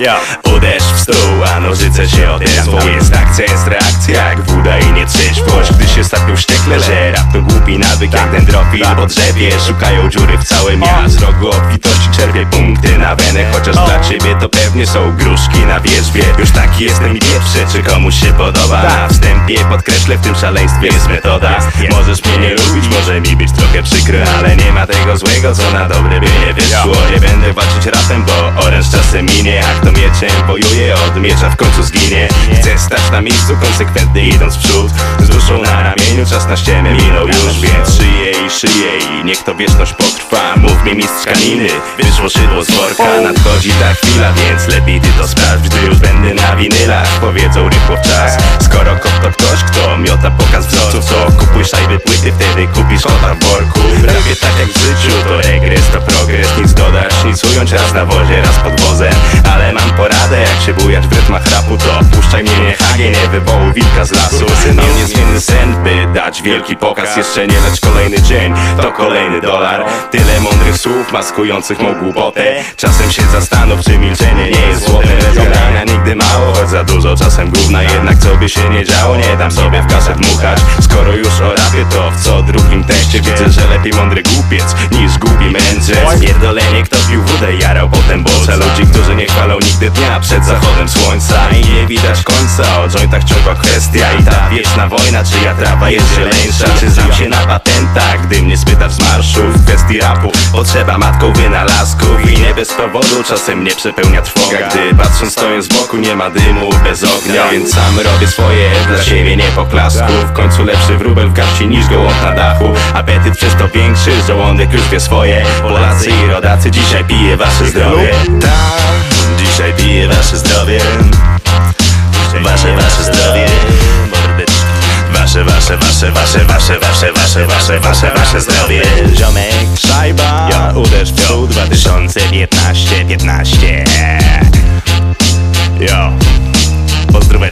Uderz w stół, a nożyce się odezwą. Jest akcja, jest reakcja, jak woda i nietrzeźwość. Gdy się stapią wściekle, że rap to głupi nawyk jak dendrofil po drzewie. Szukają dziury w całym ja. Z rogu obfitości czerpię punkty na wenę. Chociaż dla ciebie to pewnie są gruszki na wierzbie. Już taki jestem i pierwszy, czy komuś się podoba. Na wstępie podkreślę, w tym szaleństwie jest metoda. Możesz mnie nie lubić, może mi być trochę przykro, ale nie ma tego złego, co na dobre by nie wyszło. Nie będę walczyć rapem, bo oręż czasem minie. A kto mieczem wojuje, od miecza w końcu zginie. Chcę stać na miejscu, konsekwentnie idąc w przód. Z duszą na ramieniu, czas na ściemę minął już. Więc szyję i niech to wieczność potrwa. Mów mi mistrz kaniny, wyszło szydło z worka. Nadchodzi ta chwila, więc lepiej ty to sprawdź. Gdy już będę na winylach, powiedzą rychło w czas. Skoro kop to ktoś, kto miota pokaz wzorców, to kupuj szajby płyty, wtedy kupisz kota w worku. Prawie tak jak w życiu, to regres, to progres. Nic dodasz, nic ująć, raz na wozie, raz pod wozem. Ale mam poradę, jak się bujać w rytmach rapu, to puszczaj mnie, nie hagie, nie wywołuj wilka z lasu. Mam niezmienny sen, by dać wielki pokaz. Jeszcze nie lecz kolejny dzień, to kolejny dolar. Tyle mądrych słów maskujących mą głupotę. Czasem się zastanów, czy milczenie nie jest złotem. Gadania nigdy mało, choć za dużo czasem gówna. Jednak co by się nie działo, nie dam sobie w kasę dmuchać. Skoro już o rapie, to w co drugim teście widzę, że lepiej mądry głupiec niż głupi mędrzec. Pierdolenie, kto pił wódę, jarał potem bolca. Ludzi, którzy nie chwalą nigdy dnia przed zachodem słońca. I nie widać końca, o jointach ciągła kwestia. I ta wieczna wojna, czyja trawa jest zieleńsza. Czy znam się na patentach, gdy mnie spytasz z marszu. W kwestii rapu potrzeba matką wynalazków. I nie bez powodu czasem mnie przepełnia trwoga, gdy patrząc stoję z boku, nie ma dymu bez ognia. Więc sam robię swoje, dla siebie nie poklasków. W końcu lepszy wróbel w garści niż gołąb na dachu. Apetyt przez to większy, żołądek już wie swoje. Polacy i rodacy, dzisiaj piję wasze zdrowie. Tak, dzisiaj piję wasze zdrowie. Wasze zdrowie. Wasze zdrowie. Ziomek, szajba, uderz w przód 2015. Yo, pozdróweczki.